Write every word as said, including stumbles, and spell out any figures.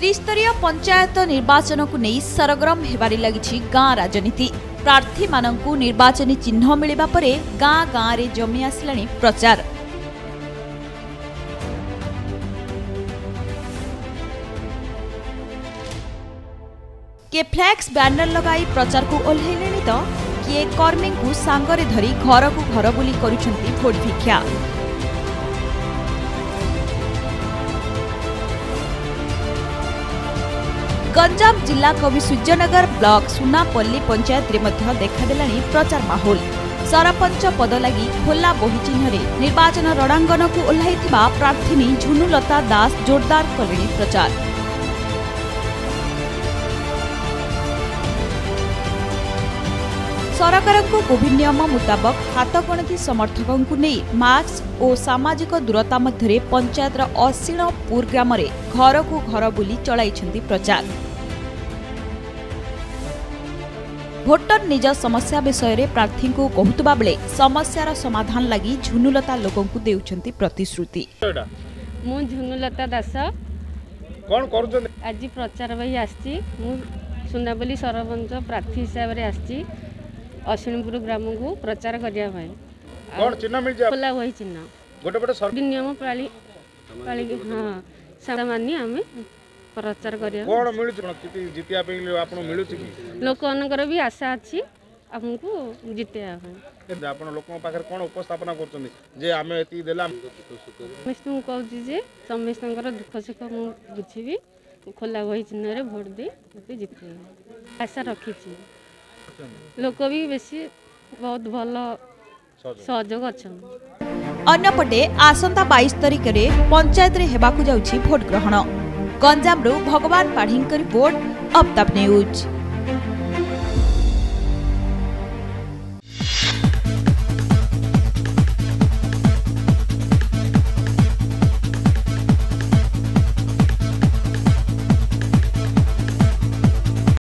त्रिस्तरीय पंचायत निर्वाचन को नहीं सरगरम हेबारी लगी गाँ राजनीति। प्रार्थी मानंकु निर्वाचनी चिन्ह मिलिबा परे गाँ गाँ रे जमी आसिलानी प्रचार। के फ्लैक्स बैनर लगाई प्रचार को ओल्हेलेनी तो किए कर्मी को सांगरे धरी घर को घर बुली करुछंती भोट भिक्षा। गंजाम जिला कवि सूर्यनगर ब्लॉक सुनापल्ली पंचायत रे मध्य देखादेलानी प्रचार माहौल। सरपंच पद लगी खोला बही चिन्ह निर्वाचन रणांगन को ओह्लाइथिबा प्रार्थीनी झुनुलता दास जोरदार कलेनी प्रचार। सरकार को कोविड नियम मुताबक हाथ गणति समर्थकों को नहीं मास्क और सामाजिक दूरता मध्य पंचायत अशीणपुर ग्राम घर को घर बुली चलाई प्रचार। भोटर निज समस्या विषय रे प्रार्थी को कहतुबा बेले समस्यार समाधान लगी झुनुलता लोकों को देउछंती प्रतिश्रुति। मु झुनुलता दास कोन करू आज प्रचार भाई आछि। मु सुनाबली सरपंच प्रार्थी हिसाब रे आछि अश्विनपुर ग्राम को प्रचार करिया भाई। कोन चिन्ह मिल जा खोला वही चिन्ह गोटे गोटे सर नियम पाली पाली हां सामान्य हमें प्रचार करिया। कोन मिलु किति जितिया पे आपन मिलु छि लोक अनकर भी आशा अछि हमको जितिया है। आपन लोक पाखर कोन उपस्थापना करछन जे हमें एति देला मैं तुम कहू जे समस्तनकर दुख सुख मु बुझिबी खोला वही चिन्ह रे वोट दे मते जिते आशा रखी छी। लोक भी बेसी बहुत भल सहयोग अच्छा। अन्यपटे आसंता बाईस तारिख रे पंचायत रे हेबाकु जाउछि भोट ग्रहण। गंजाम रु भगवान पाढ़ी रिपोर्ट अब तक न्यूज।